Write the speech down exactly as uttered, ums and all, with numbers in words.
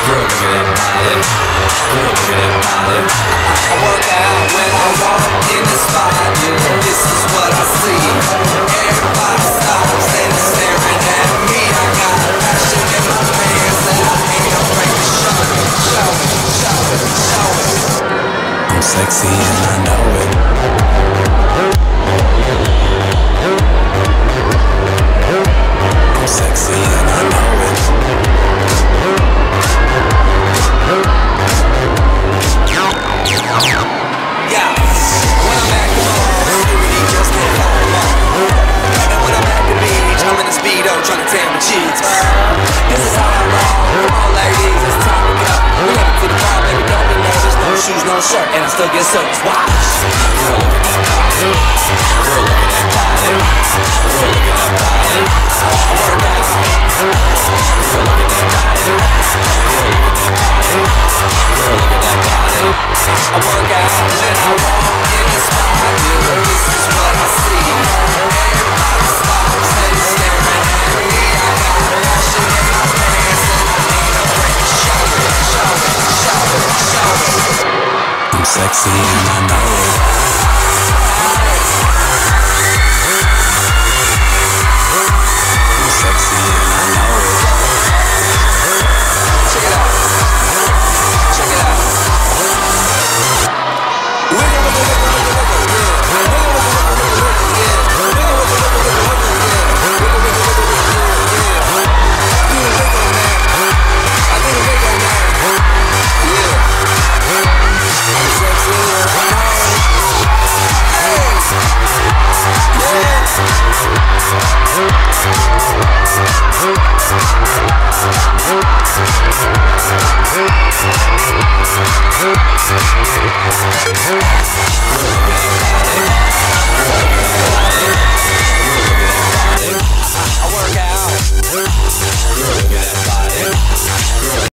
Girl, look at that body. Girl, look at that body. I work out when I walk in the spot. This is what I see. Everybody stops and is staring at me. I got passion in my pants and I ain't afraid to show it, show it, show it, show it. I'm sexy and I know it. I'm sexy and I know it. Yeah, when I'm at the mall, security just can't follow along. And when I'm at the beach, I'm in a speedo trying to tan my cheeks. This is how I roll. Come on, ladies, it's time to go. We're headed to the bar, baby, don't be nervous. No shoes, no shirt, and I still get service. Watch. Girl, look at that body. Girl, look at that body. Girl, look at that body. I work out. Girl, look at that body. Girl, look at that body. Girl, look at that body. I work out when I walk in the spot. This is what I see. Everybody stops and is staring at me. I got passion in my pants and I ain't afraid to show it, show it, show it, show it. I'm sexy and I know it. I'm sexy and I know it. Check it out. Check it out. Wiggle, wiggle, wiggle, wiggle, wiggle, yeah. Wiggle, wiggle, wiggle, wiggle, wiggle, yeah. Wiggle, wiggle, wiggle, wiggle, wiggle, yeah. Wiggle, wiggle, wiggle, wiggle, yeah. Do the wiggle, man. I do the wiggle, man. Yeah. I'm sexy and I know it. Hey. Yeah.